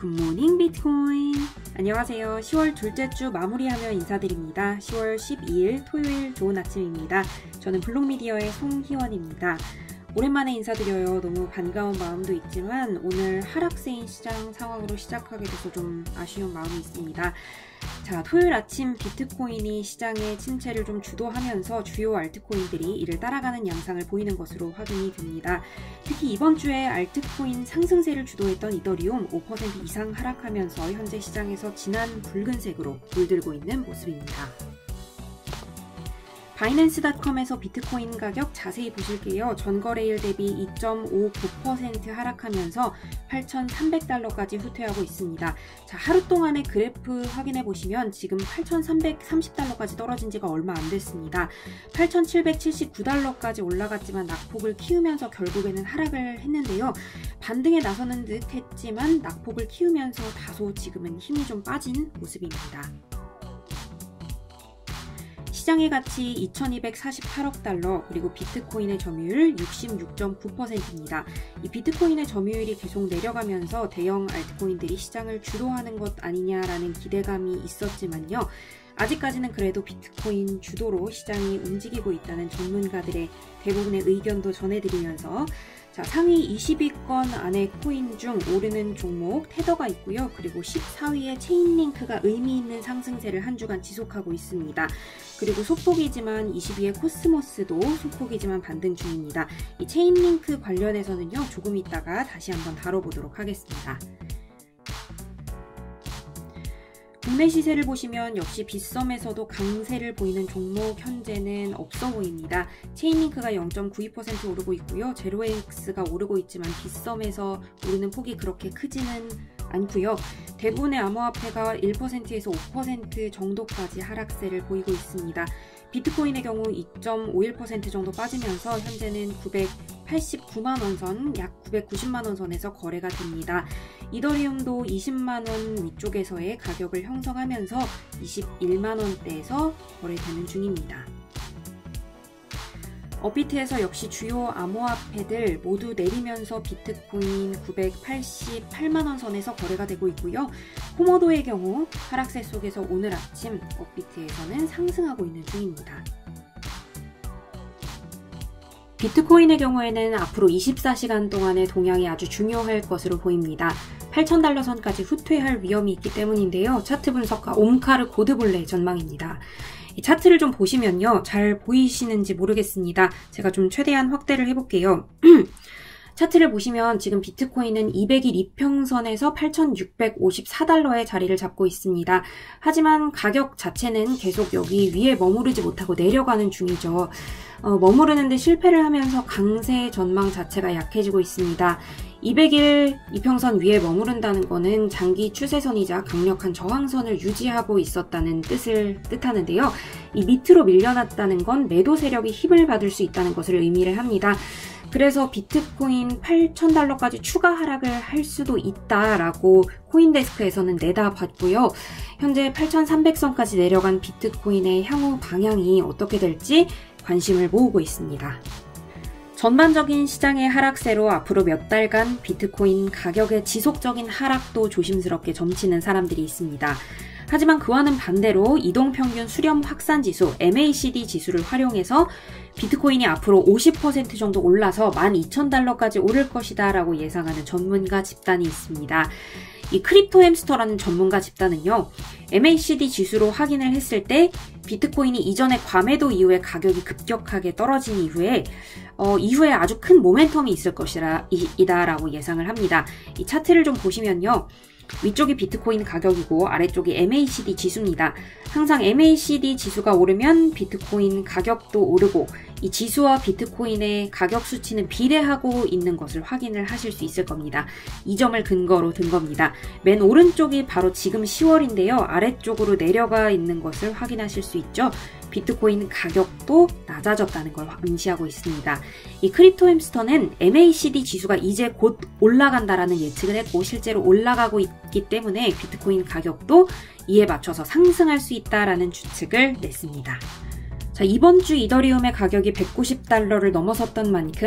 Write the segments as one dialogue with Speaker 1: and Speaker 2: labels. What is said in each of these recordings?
Speaker 1: 굿모닝 비트코인. 안녕하세요. 10월 둘째 주 마무리하며 인사드립니다. 10월 12일 토요일 좋은 아침입니다. 저는 블록미디어의 송희원입니다. 오랜만에 인사드려요. 너무 반가운 마음도 있지만 오늘 하락세인 시장 상황으로 시작하게 돼서 좀 아쉬운 마음이 있습니다. 자, 토요일 아침 비트코인이 시장의 침체를 좀 주도하면서 주요 알트코인들이 이를 따라가는 양상을 보이는 것으로 확인이 됩니다. 특히 이번 주에 알트코인 상승세를 주도했던 이더리움 5% 이상 하락하면서 현재 시장에서 진한 붉은색으로 물들고 있는 모습입니다. 바이낸스.com에서 비트코인 가격 자세히 보실게요. 전거래일 대비 2.59% 하락하면서 8,300달러까지 후퇴하고 있습니다. 자, 하루 동안의 그래프 확인해 보시면 지금 8,330달러까지 떨어진 지가 얼마 안 됐습니다. 8,779달러까지 올라갔지만 낙폭을 키우면서 결국에는 하락을 했는데요. 반등에 나서는 듯 했지만 낙폭을 키우면서 다소 지금은 힘이 좀 빠진 모습입니다. 시장의 가치 2,248억 달러, 그리고 비트코인의 점유율 66.9%입니다. 이 비트코인의 점유율이 계속 내려가면서 대형 알트코인들이 시장을 주도하는 것 아니냐라는 기대감이 있었지만요. 아직까지는 그래도 비트코인 주도로 시장이 움직이고 있다는 전문가들의 대부분의 의견도 전해드리면서 자, 상위 20위권 안에 코인 중 오르는 종목 테더가 있고요. 그리고 14위에 체인링크가 의미 있는 상승세를 한 주간 지속하고 있습니다. 그리고 소폭이지만 20위에 코스모스도 소폭이지만 반등 중입니다. 이 체인링크 관련해서는요. 조금 있다가 다시 한번 다뤄보도록 하겠습니다. 국내 시세를 보시면 역시 빗썸에서도 강세를 보이는 종목 현재는 없어 보입니다. 체인링크가 0.92% 오르고 있고요. 제로엑스가 오르고 있지만 빗썸에서 오르는 폭이 그렇게 크지는 않고요. 대부분의 암호화폐가 1%에서 5% 정도까지 하락세를 보이고 있습니다. 비트코인의 경우 2.51% 정도 빠지면서 현재는 989만원 선, 약 990만원 선에서 거래가 됩니다. 이더리움도 20만원 위쪽에서의 가격을 형성하면서 21만원대에서 거래되는 중입니다. 업비트에서 역시 주요 암호화폐들 모두 내리면서 비트코인 988만원 선에서 거래가 되고 있고요. 코모도의 경우 하락세 속에서 오늘 아침 업비트에서는 상승하고 있는 중입니다. 비트코인의 경우에는 앞으로 24시간 동안의 동향이 아주 중요할 것으로 보입니다. 8,000달러 선까지 후퇴할 위험이 있기 때문인데요. 차트 분석가 옴카르 고드볼레의 전망입니다. 이 차트를 좀 보시면요. 잘 보이시는지 모르겠습니다. 제가 좀 최대한 확대를 해볼게요. 차트를 보시면 지금 비트코인은 200일 이평선에서 8,654달러의 자리를 잡고 있습니다. 하지만 가격 자체는 계속 여기 위에 머무르지 못하고 내려가는 중이죠. 머무르는데 실패를 하면서 강세 전망 자체가 약해지고 있습니다. 200일 이평선 위에 머무른다는 것은 장기 추세선이자 강력한 저항선을 유지하고 있었다는 뜻을 뜻하는데요. 이 밑으로 밀려났다는 건 매도 세력이 힘을 받을 수 있다는 것을 의미를 합니다. 그래서 비트코인 8,000달러까지 추가 하락을 할 수도 있다라고 코인데스크에서는 내다봤고요. 현재 8,300선까지 내려간 비트코인의 향후 방향이 어떻게 될지 관심을 모으고 있습니다. 전반적인 시장의 하락세로 앞으로 몇 달간 비트코인 가격의 지속적인 하락도 조심스럽게 점치는 사람들이 있습니다. 하지만 그와는 반대로 이동평균 수렴 확산지수 MACD 지수를 활용해서 비트코인이 앞으로 50% 정도 올라서 12,000달러까지 오를 것이다 라고 예상하는 전문가 집단이 있습니다. 이 크립토햄스터라는 전문가 집단은요. MACD 지수로 확인을 했을 때 비트코인이 이전에 과매도 이후에 가격이 급격하게 떨어진 이후에 아주 큰 모멘텀이 있을 것이다라고 예상을 합니다. 이 차트를 좀 보시면요. 위쪽이 비트코인 가격이고 아래쪽이 MACD 지수입니다. 항상 MACD 지수가 오르면 비트코인 가격도 오르고 이 지수와 비트코인의 가격 수치는 비례하고 있는 것을 확인을 하실 수 있을 겁니다. 이 점을 근거로 든 겁니다. 맨 오른쪽이 바로 지금 10월인데요. 아래쪽으로 내려가 있는 것을 확인하실 수 있죠. 비트코인 가격도 낮아졌다는 걸 암시하고 있습니다. 이 크립토햄스터는 MACD 지수가 이제 곧 올라간다라는 예측을 했고 실제로 올라가고 있기 때문에 비트코인 가격도 이에 맞춰서 상승할 수 있다라는 추측을 냈습니다. 자, 이번 주 이더리움의 가격이 190달러를 넘어섰던 만큼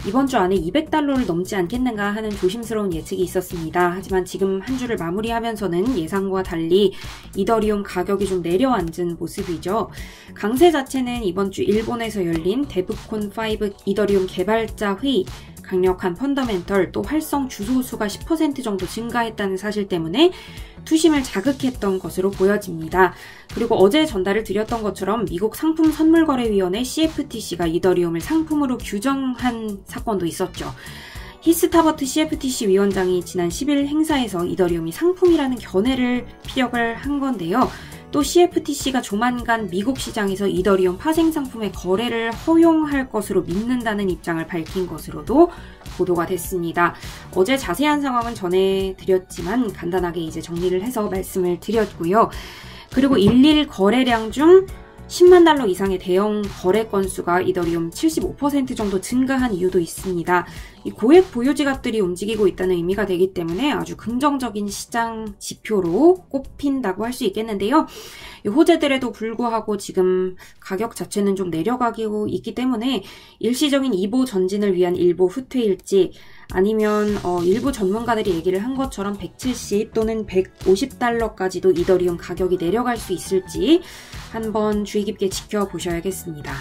Speaker 1: 이번 주 안에 200달러를 넘지 않겠는가 하는 조심스러운 예측이 있었습니다. 하지만 지금 한 주를 마무리하면서는 예상과 달리 이더리움 가격이 좀 내려앉은 모습이죠. 강세 자체는 이번 주 일본에서 열린 데브콘5 이더리움 개발자 회의, 강력한 펀더멘털, 또 활성 주소 수가 10% 정도 증가했다는 사실 때문에 투심을 자극했던 것으로 보여집니다. 그리고 어제 전달을 드렸던 것처럼 미국 상품선물거래위원회 CFTC가 이더리움을 상품으로 규정한 사건도 있었죠. 히스타버트 CFTC 위원장이 지난 10일 행사에서 이더리움이 상품이라는 견해를 피력을 한 건데요. 또 CFTC가 조만간 미국 시장에서 이더리움 파생 상품의 거래를 허용할 것으로 믿는다는 입장을 밝힌 것으로도 보도가 됐습니다. 어제 자세한 상황은 전해드렸지만 간단하게 이제 정리를 해서 말씀을 드렸고요. 그리고 일일 거래량 중 10만 달러 이상의 대형 거래 건수가 이더리움 75% 정도 증가한 이유도 있습니다. 이 고액 보유 지갑들이 움직이고 있다는 의미가 되기 때문에 아주 긍정적인 시장 지표로 꼽힌다고 할 수 있겠는데요. 이 호재들에도 불구하고 지금 가격 자체는 좀 내려가고 있기 때문에 일시적인 이보 전진을 위한 일보 후퇴일지, 아니면 일부 전문가들이 얘기를 한 것처럼 170 또는 150달러까지도 이더리움 가격이 내려갈 수 있을지 한번 주의 깊게 지켜보셔야겠습니다.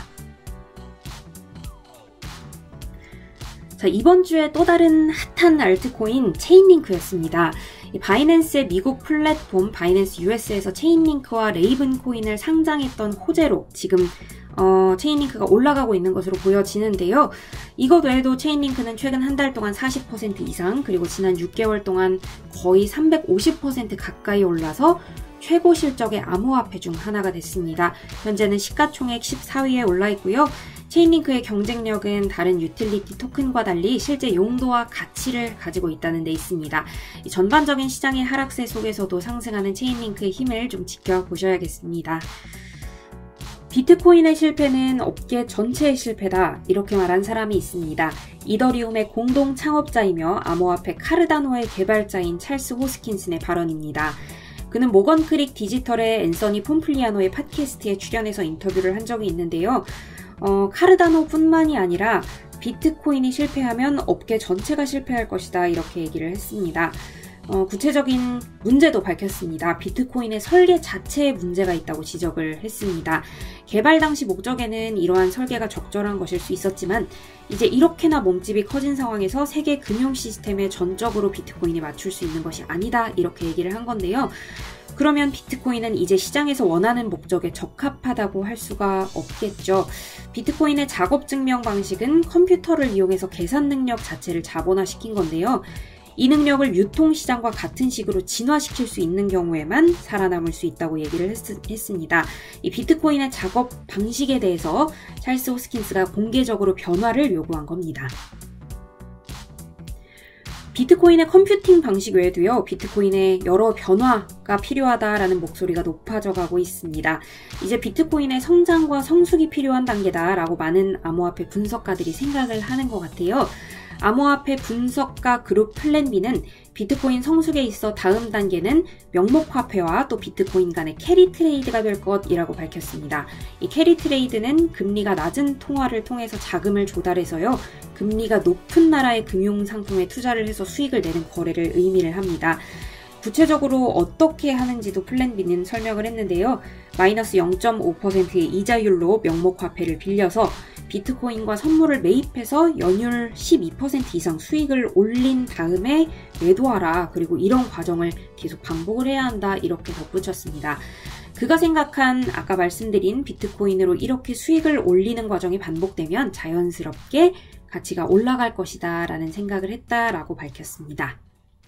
Speaker 1: 자, 이번 주에 또 다른 핫한 알트코인 체인링크였습니다. 바이낸스의 미국 플랫폼 바이낸스 US에서 체인링크와 레이븐 코인을 상장했던 호재로 지금 체인링크가 올라가고 있는 것으로 보여지는데요. 이것 외에도 체인링크는 최근 한 달 동안 40% 이상, 그리고 지난 6개월 동안 거의 350% 가까이 올라서 최고 실적의 암호화폐 중 하나가 됐습니다. 현재는 시가총액 14위에 올라 있고요. 체인링크의 경쟁력은 다른 유틸리티 토큰과 달리 실제 용도와 가치를 가지고 있다는 데 있습니다. 이 전반적인 시장의 하락세 속에서도 상승하는 체인링크의 힘을 좀 지켜보셔야겠습니다. 비트코인의 실패는 업계 전체의 실패다, 이렇게 말한 사람이 있습니다. 이더리움의 공동 창업자이며 암호화폐 카르다노의 개발자인 찰스 호스킨슨의 발언입니다. 그는 모건 크릭 디지털의 앤서니 폼플리아노의 팟캐스트에 출연해서 인터뷰를 한 적이 있는데요. 카르다노뿐만이 아니라 비트코인이 실패하면 업계 전체가 실패할 것이다, 이렇게 얘기를 했습니다. 구체적인 문제도 밝혔습니다. 비트코인의 설계 자체에 문제가 있다고 지적을 했습니다. 개발 당시 목적에는 이러한 설계가 적절한 것일 수 있었지만 이제 이렇게나 몸집이 커진 상황에서 세계 금융 시스템에 전적으로 비트코인이 맞출 수 있는 것이 아니다, 이렇게 얘기를 한 건데요. 그러면 비트코인은 이제 시장에서 원하는 목적에 적합하다고 할 수가 없겠죠. 비트코인의 작업 증명 방식은 컴퓨터를 이용해서 계산 능력 자체를 자본화시킨 건데요. 이 능력을 유통시장과 같은 식으로 진화시킬 수 있는 경우에만 살아남을 수 있다고 얘기를 했습니다. 이 비트코인의 작업 방식에 대해서 찰스 호스킨스가 공개적으로 변화를 요구한 겁니다. 비트코인의 컴퓨팅 방식 외에도요, 비트코인의 여러 변화가 필요하다라는 목소리가 높아져 가고 있습니다. 이제 비트코인의 성장과 성숙이 필요한 단계다라고 많은 암호화폐 분석가들이 생각을 하는 것 같아요. 암호화폐 분석가 그룹 플랜B는 비트코인 성숙에 있어 다음 단계는 명목화폐와 또 비트코인 간의 캐리 트레이드가 될 것이라고 밝혔습니다. 이 캐리 트레이드는 금리가 낮은 통화를 통해서 자금을 조달해서요, 금리가 높은 나라의 금융상품에 투자를 해서 수익을 내는 거래를 의미를 합니다. 구체적으로 어떻게 하는지도 플랜B는 설명을 했는데요. 마이너스 0.5%의 이자율로 명목화폐를 빌려서 비트코인과 선물을 매입해서 연율 12% 이상 수익을 올린 다음에 매도하라. 그리고 이런 과정을 계속 반복을 해야 한다, 이렇게 덧붙였습니다. 그가 생각한 아까 말씀드린 비트코인으로 이렇게 수익을 올리는 과정이 반복되면 자연스럽게 가치가 올라갈 것이다 라는 생각을 했다라고 밝혔습니다.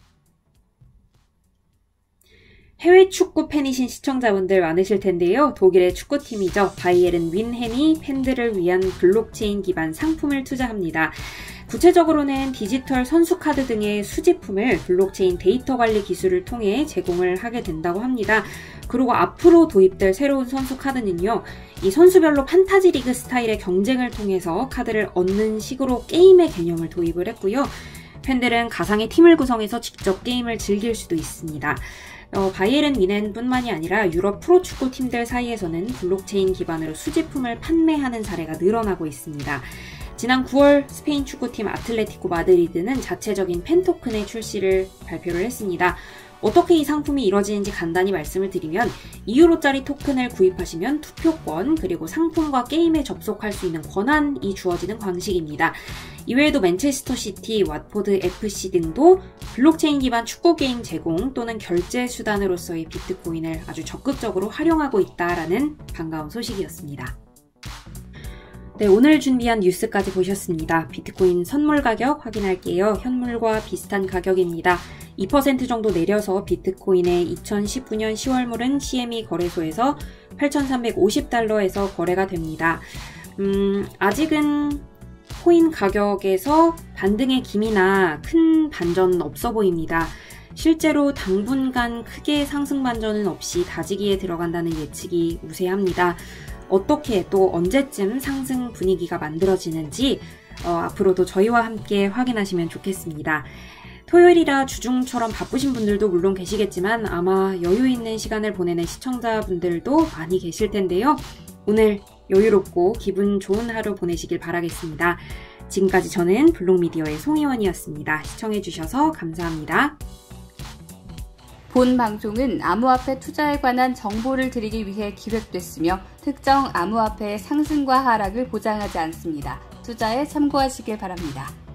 Speaker 1: 해외 축구 팬이신 시청자분들 많으실 텐데요. 독일의 축구팀이죠. 바이에른 뮌헨이 팬들을 위한 블록체인 기반 상품을 투자합니다. 구체적으로는 디지털 선수 카드 등의 수집품을 블록체인 데이터 관리 기술을 통해 제공을 하게 된다고 합니다. 그리고 앞으로 도입될 새로운 선수 카드는요, 이 선수별로 판타지 리그 스타일의 경쟁을 통해서 카드를 얻는 식으로 게임의 개념을 도입을 했고요. 팬들은 가상의 팀을 구성해서 직접 게임을 즐길 수도 있습니다. 바이에른 뮌헨뿐만이 아니라 유럽 프로축구 팀들 사이에서는 블록체인 기반으로 수집품을 판매하는 사례가 늘어나고 있습니다. 지난 9월 스페인 축구팀 아틀레티코 마드리드는 자체적인 팬토큰의 출시를 발표를 했습니다. 어떻게 이 상품이 이뤄지는지 간단히 말씀을 드리면 2유로짜리 토큰을 구입하시면 투표권 그리고 상품과 게임에 접속할 수 있는 권한이 주어지는 방식입니다. 이외에도 맨체스터 시티, 왓포드 FC 등도 블록체인 기반 축구 게임 제공 또는 결제 수단으로서의 비트코인을 아주 적극적으로 활용하고 있다라는 반가운 소식이었습니다. 네, 오늘 준비한 뉴스까지 보셨습니다. 비트코인 선물 가격 확인할게요. 현물과 비슷한 가격입니다. 2% 정도 내려서 비트코인의 2019년 10월물은 CME 거래소에서 8,350달러에서 거래가 됩니다. 아직은 코인 가격에서 반등의 기미나 큰 반전은 없어 보입니다. 실제로 당분간 크게 상승 반전은 없이 다지기에 들어간다는 예측이 우세합니다. 어떻게 또 언제쯤 상승 분위기가 만들어지는지 앞으로도 저희와 함께 확인하시면 좋겠습니다. 토요일이라 주중처럼 바쁘신 분들도 물론 계시겠지만 아마 여유 있는 시간을 보내는 시청자분들도 많이 계실 텐데요. 오늘 여유롭고 기분 좋은 하루 보내시길 바라겠습니다. 지금까지 저는 블록미디어의 송희원이었습니다. 시청해주셔서 감사합니다.
Speaker 2: 본 방송은 암호화폐 투자에 관한 정보를 드리기 위해 기획됐으며 특정 암호화폐의 상승과 하락을 보장하지 않습니다. 투자에 참고하시길 바랍니다.